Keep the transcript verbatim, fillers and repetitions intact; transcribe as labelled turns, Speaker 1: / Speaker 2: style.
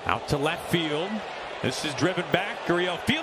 Speaker 1: Out to left field. This is driven back. Gurriel field.